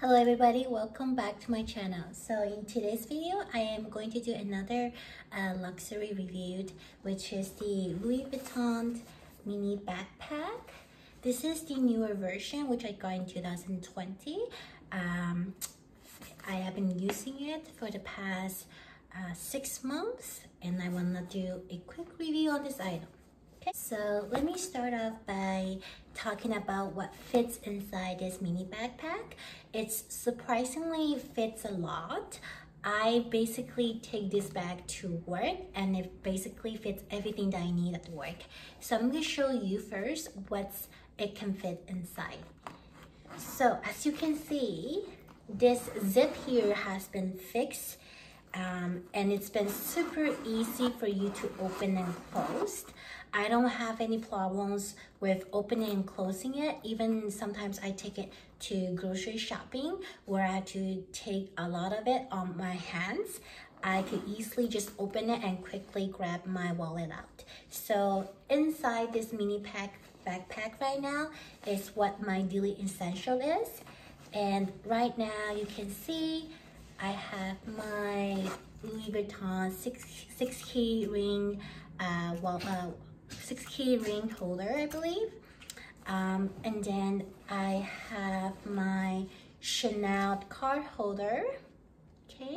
Hello everybody, welcome back to my channel. So in today's video, I am going to do another luxury review, which is the Louis Vuitton mini backpack. This is the newer version, which I got in 2020. I have been using it for the past 6 months, and I want to do a quick review on this item. Okay, so let me start off by talking about what fits inside this mini backpack. It's surprisingly fits a lot. I basically take this bag to work, and it basically fits everything that I need at work. So I'm going to show you first what it can fit inside. So as you can see, this zip here has been fixed, and it's been super easy for you to open and close. I don't have any problems with opening and closing it. Even sometimes I take it to grocery shopping where I have to take a lot of it on my hands. I could easily just open it and quickly grab my wallet out. So inside this mini backpack right now is what my daily essential is. And right now you can see I have my Louis Vuitton six key ring 6-key ring holder, I believe. And then I have my Chanel card holder. Okay.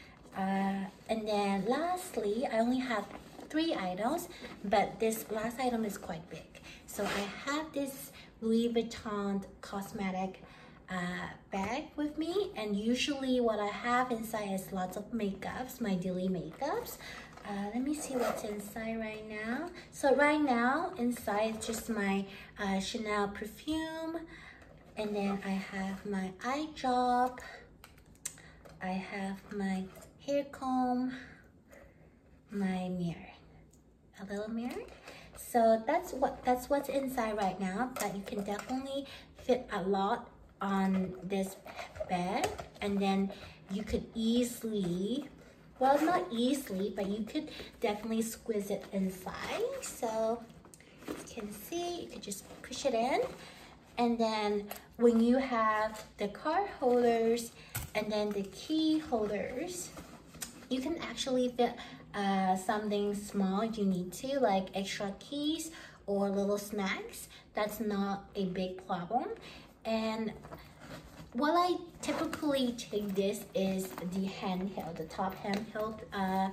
And then lastly, I only have 3 items, but this last item is quite big. So I have this Louis Vuitton cosmetic bag with me, and usually what I have inside is lots of makeups, my daily makeups. Let me see what's inside right now. So right now inside is just my Chanel perfume, and then I have my eye drop, I have my hair comb, my mirror, a little mirror. So that's what's inside right now, but you can definitely fit a lot on this bag, and then you could easily, well, not easily, but you could definitely squeeze it inside. So you can see, you could just push it in, and then when you have the card holders and then the key holders, you can actually fit something small if you need to, like extra keys or little snacks. That's not a big problem. And what I typically take this is the handheld, the top handheld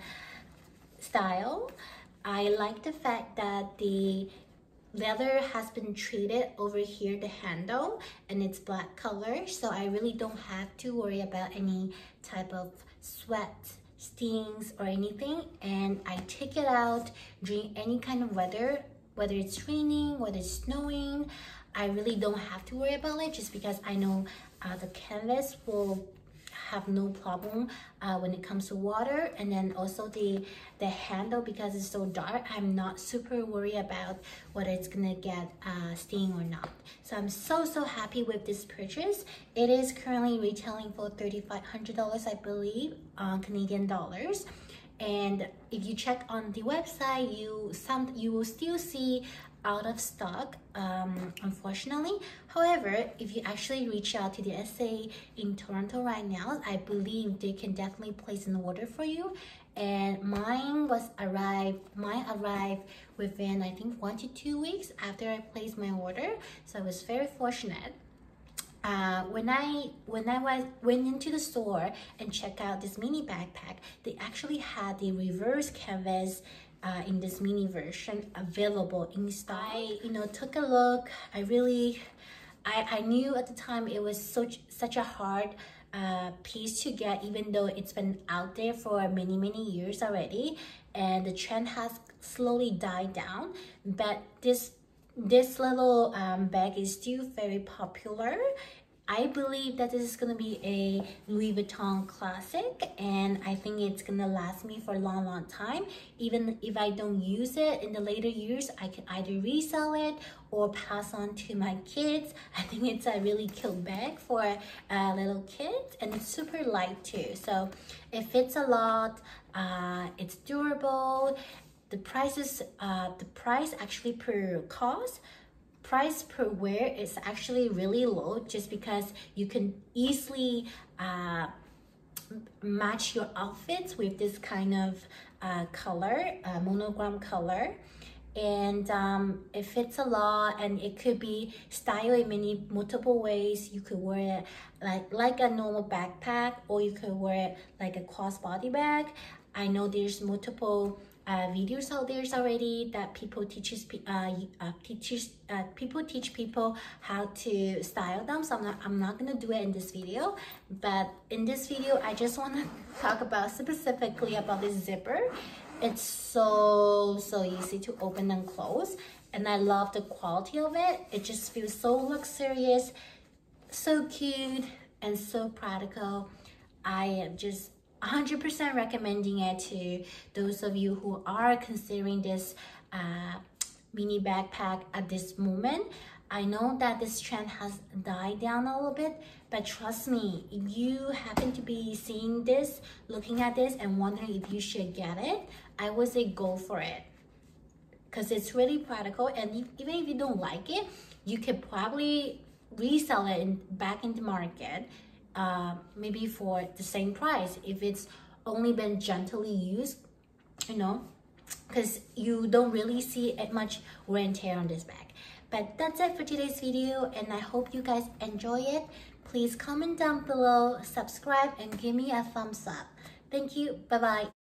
style. I like the fact that the leather has been treated over here, the handle, and it's black color, so I really don't have to worry about any type of sweat, stings or anything. And I take it out during any kind of weather, whether it's raining, whether it's snowing. I really don't have to worry about it, just because I know the canvas will have no problem when it comes to water. And then also the handle, because it's so dark, I'm not super worried about whether it's gonna get sting or not. So I'm so happy with this purchase. It is currently retailing for $3,500, I believe, Canadian dollars. And if you check on the website, you will still see out of stock, unfortunately. However, if you actually reach out to the SA in Toronto right now, I believe they can definitely place an order for you. And mine arrived within, I think, 1 to 2 weeks after I placed my order. So I was very fortunate. When I went into the store and checked out this mini backpack, they actually had the reverse canvas in this mini version available in stock. I took a look. I knew at the time it was such a hard piece to get, even though it's been out there for many years already, and the trend has slowly died down. But this little bag is still very popular. I believe that this is going to be a Louis Vuitton classic, and I think it's going to last me for a long time. Even if I don't use it in the later years, I can either resell it or pass on to my kids. I think it's a really cute bag for little kids, and it's super light too. So it fits a lot. It's durable. The price actually price per wear is actually really low, just because you can easily match your outfits with this kind of color, monogram color. And it fits a lot, and it could be styled in multiple ways. You could wear it like a normal backpack, or you could wear it like a crossbody bag. I know there's multiple videos out there already that people teach people how to style them. So I'm not gonna do it in this video, but in this video I just want to talk about specifically about this zipper. It's so easy to open and close, and I love the quality of it. It just feels so luxurious, so cute, and so practical. I am just 100% recommending it to those of you who are considering this mini backpack at this moment. I know that this trend has died down a little bit, but trust me, if you happen to be seeing this, looking at this, and wondering if you should get it, I would say go for it, because it's really practical. And even if you don't like it, you could probably resell it back in the market, maybe for the same price if it's only been gently used, you know, because you don't really see much wear and tear on this bag. But that's it for today's video, and I hope you guys enjoy it. Please comment down below, subscribe, and give me a thumbs up. Thank you. Bye bye.